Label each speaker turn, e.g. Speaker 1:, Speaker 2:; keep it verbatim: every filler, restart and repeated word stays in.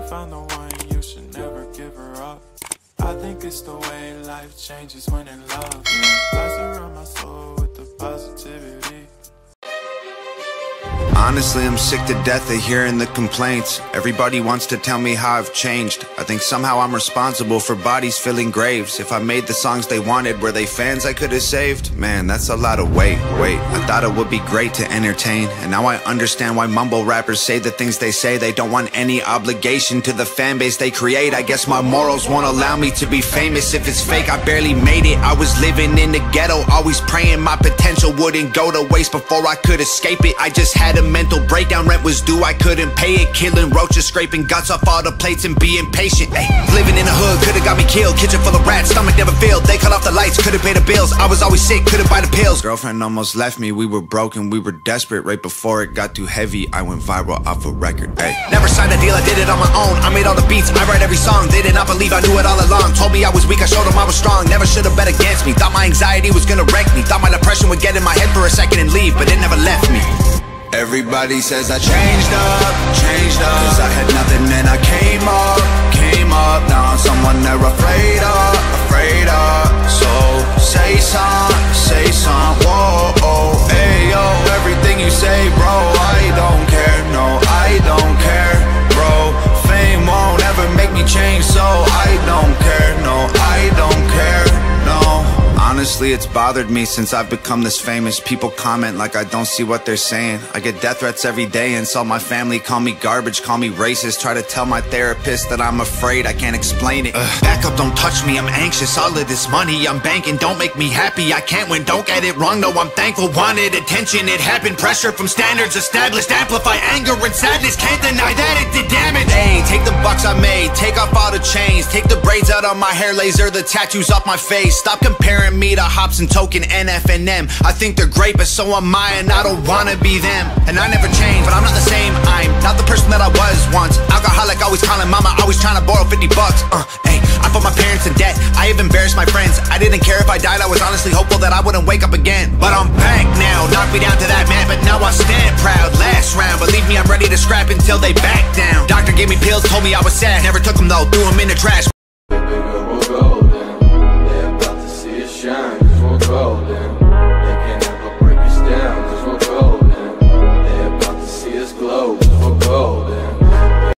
Speaker 1: found the one, you should never give her up. I think it's the way life changes when in love. I surround my soul with the positivity.
Speaker 2: Honestly, I'm sick to death of hearing the complaints. Everybody wants to tell me how I've changed. I think somehow I'm responsible for bodies filling graves. If I made the songs they wanted, were they fans I could have saved? Man, that's a lot of weight. Wait, I thought it would be great to entertain, and now I understand why mumble rappers say the things they say. They don't want any obligation to the fan base they create. I guess my morals won't allow me to be famous. If it's fake, I barely made it. I was living in the ghetto, always praying my potential wouldn't go to waste before I could escape it. I just had a mental breakdown, rent was due, I couldn't pay it. Killing roaches, scraping guts off all the plates and being patient. Ay, living in the hood, could've got me killed. Kitchen full of rats, stomach never filled. They cut off the lights, couldn't pay the bills. I was always sick, couldn't buy the pills. Girlfriend almost left me, we were broken, we were desperate. Right before it got too heavy, I went viral off a record. Ay. Never signed a deal, I did it on my own. I made all the beats, I write every song. They did not believe I knew it all along. Told me I was weak, I showed them I was strong. Never should've bet against me. Thought my anxiety was gonna wreck me. Thought my depression would get in my head for a second and leave, but it never left me. Everybody says I changed up, changed up, cause I had nothing and I came up, came up. Now I'm someone they're afraid of, afraid of. So say some, say some, whoa, oh, hey, yo. Everything you say, bro, I don't care, no, I don't care, bro. Fame won't ever make me change, so I don't care, no, I don't care, no. Honestly, it's bothered me since I've become this famous. People comment like I don't see what they're saying. I get death threats every day, and so my family call me garbage, call me racist. Try to tell my therapist that I'm afraid I can't explain it. Ugh. Back up, don't touch me, I'm anxious. All of this money I'm banking don't make me happy. I can't win, don't get it wrong, no, I'm thankful. Wanted attention, it happened. Pressure from standards established. Amplify anger and sadness, can't deny that it did damage. Hey, take the bucks I made, take off all the chains. Take the braids out of my hair, laser the tattoos off my face. Stop comparing me to Hops and Token, N F and M. I think they're great, but so am I, and I don't wanna be them. And I never change, but I'm not the same. I'm not the person that I was once. Alcoholic, always calling mama, always trying to borrow fifty bucks. Uh, hey, I put my parents in debt. I have embarrassed my friends. I didn't care if I died. I was honestly hopeful that I wouldn't wake up again. But I'm back now, knock me down to that man, but now I stand proud. Last round, believe me, I'm ready to scrap until they back down. Doctor gave me pills, told me I was sad. Never took them though, threw them in the trash.